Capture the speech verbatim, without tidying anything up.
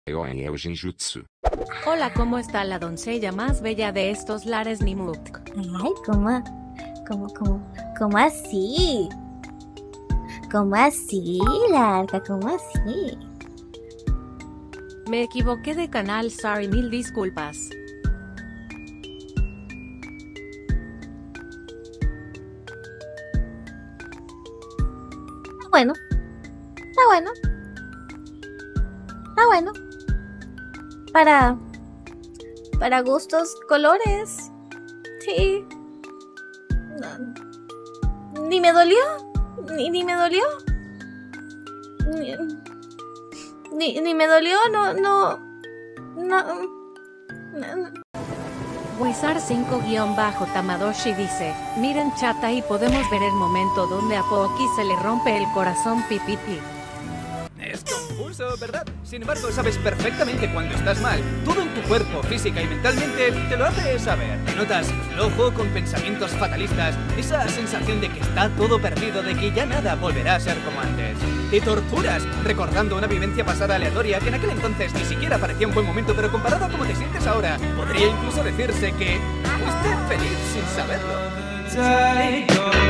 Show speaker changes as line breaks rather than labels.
Hola, ¿cómo está la doncella más bella de estos lares Nimuk?
Ay, ¿cómo, cómo, cómo, cómo así? ¿Cómo así, larga? ¿Cómo así?
Me equivoqué de canal, sorry, mil disculpas.
Está bueno, está bueno, está bueno. Para, para gustos, colores, sí. No, ni me dolió, ni, ni me dolió. Ni, ni, ni me dolió, no, no, no, no.
Wizard cinco guión bajo Tamadoshi dice, miren chat, ahí podemos ver el momento donde a Poki se le rompe el corazón pipiti.
Es confuso, ¿verdad? Sin embargo, sabes perfectamente cuando estás mal. Todo en tu cuerpo, física y mentalmente te lo hace saber. Te notas flojo, con pensamientos fatalistas, esa sensación de que está todo perdido, de que ya nada volverá a ser como antes. Te torturas recordando una vivencia pasada aleatoria que en aquel entonces ni siquiera parecía un buen momento, pero comparado a cómo te sientes ahora, podría incluso decirse que fuiste feliz sin saberlo.